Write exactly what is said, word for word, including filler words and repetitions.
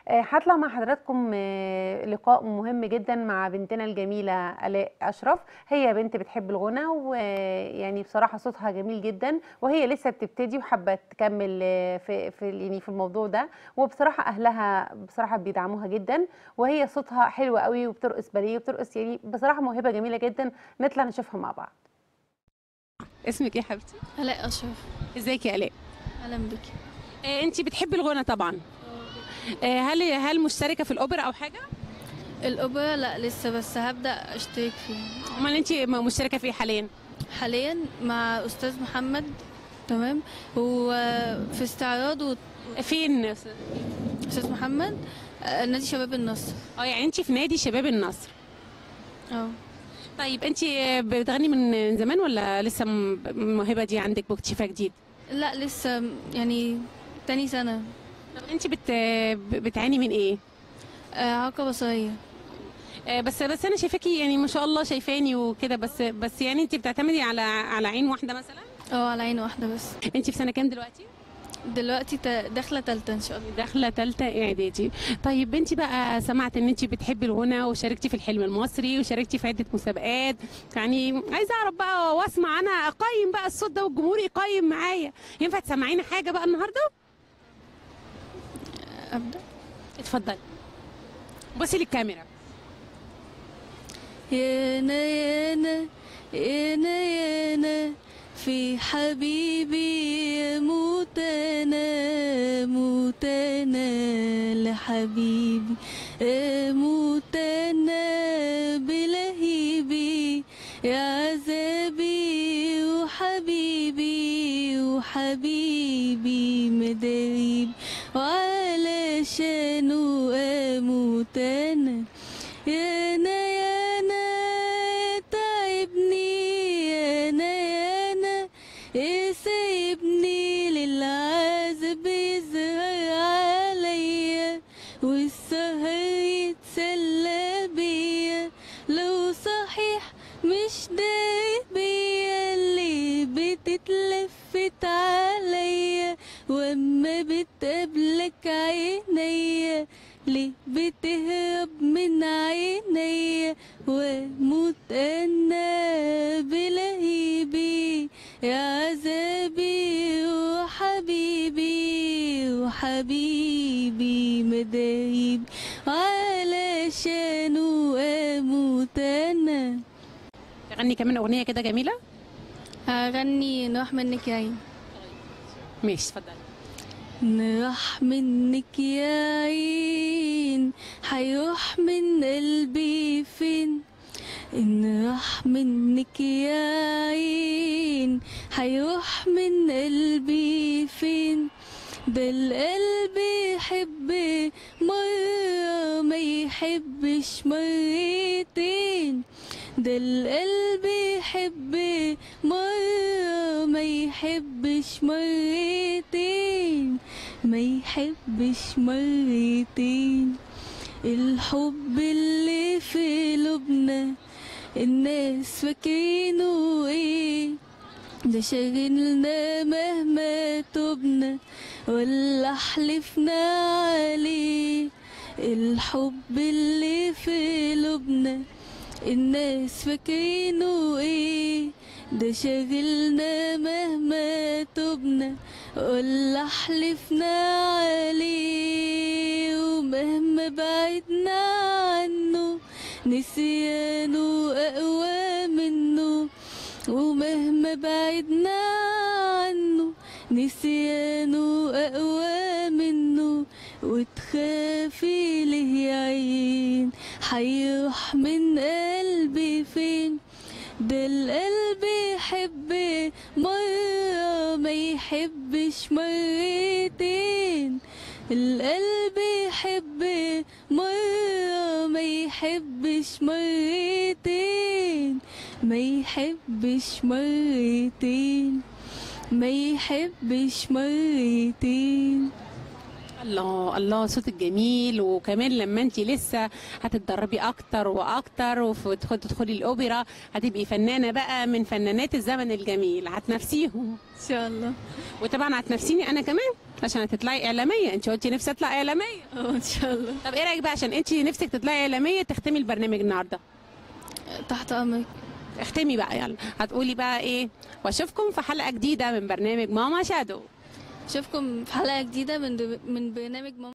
آآ هاطلع مع حضراتكم آه، لقاء مهم جدًا مع بنتنا الجميلة آلاء أشرف. هي بنت بتحب الغنا، ويعني بصراحة صوتها جميل جدًا، وهي لسه بتبتدي وحابة تكمّل آه، في في يعني في الموضوع ده. وبصراحة أهلها بصراحة بيدعموها جدًا، وهي صوتها حلو أوي وبترقص باليه وبترقص، يعني بصراحة موهبة جميلة جدًا. نطلع نشوفها مع بعض. اسمك ايه يا حبيبتي؟ آلاء أشرف. ازيك يا الاء؟ أهلا بك. آه، انت بتحبي الغنى طبعا. آه، هل هل مشتركه في الاوبرا او حاجه؟ الأوبرا لا لسه، بس هبدأ أشترك فيها امال انت مشتركه في ايه حاليا؟ حاليا مع أستاذ محمد. تمام. هو في استعراض و... فين؟ أستاذ محمد آه، نادي شباب النصر. اه يعني انت في نادي شباب النصر. اه طيب انت بتغني من زمان ولا لسه م- الموهبه دي عندك مكتشفه جديد؟ لا لسه، يعني تاني سنة. طب انت بت بتعاني من ايه؟ آه، إعاقة بصرية. آه، بس بس انا شايفاكي يعني ما شاء الله شايفاني وكده، بس بس يعني انت بتعتمدي على على عين واحده مثلا؟ اه على عين واحدة بس. انت في سنه كام دلوقتي؟ دلوقتي تا- داخلة تالتة إن شاء الله. داخله ثالثه اعدادي. طيب انت بقى سمعت ان انت بتحبي الغنى وشاركتي في الحلم المصري وشاركتي في عده مسابقات، يعني عايزه اعرف بقى واسمع انا اقيم بقى الصوت ده والجمهور يقيم معايا. ينفع تسمعيني حاجه بقى النهارده؟ أبدأ. اتفضلي بصي للكاميرا. يانا يانا يانا يانا في حبيبي يموت انا موت انا لحبيبي اموت انا بلهيبي يا عذابي وحبيبي وحبيبي مداريبي وعلشانه اموت انا يانا يانا تعبني يانا يانا إيه سايبني للعذاب يزهر عليا والسهر يتسلى بيا لو صحيح مش داري بيا اللي بتتلفت عليا واما بتقابلك عينيا ليه بتهرب من عينيا واموت انا بلهيبي يا عذابي وحبيبي وحبيبي مدايبي علشانه اموت انا. تغني كمان اغنيه كده جميله. هغني نروح منك يا عين. ماشي اتفضلي. نروح منك يا عين حيروح من قلبي فين إن راح منك يا عين حيروح من قلبي فين ده القلب يحب مرة ما يحبش مرتين ده القلب يحب مرة ما يحبش مرتين ما يحبش مرتين الحب اللي في قلوبنا الناس فاكرينه ايه ده شاغلنا مهما تبنا ولا حلفنا عليه الحب اللي في قلوبنا الناس فاكرينه ايه ده شاغلنا مهما تبنا ولا حلفنا عليه ومهما بعدنا عنه نسيانه أقوى منه ومهما بعدنا عنه نسيانه أقوى منه وتخافي له يا عين حيروح من قلبي فين ده القلب يحب مرة ما يحبش مرتين القلب يحب مرة ما يحبش مرتين ما يحبش مرتين ما يحبش مرتين. الله الله، صوتك جميل، وكمان لما انت لسه هتتدربي اكتر واكتر وتدخلي الاوبرا هتبقي فنانه بقى من فنانات الزمن الجميل، هتنافسيهم ان شاء الله. وطبعا هتنافسيني انا كمان عشان هتطلعي اعلاميه. انت قلتي نفسك تطلعي اعلاميه. اه ان شاء الله. طب ايه رايك بقى عشان انت نفسك تطلعي اعلاميه تختمي البرنامج النهارده؟ تحت امرك. اختمي بقى، يلا هتقولي بقى ايه؟ واشوفكم في حلقه جديده من برنامج ماما شادو. اشوفكم في حلقة جديدة من من برنامج ماما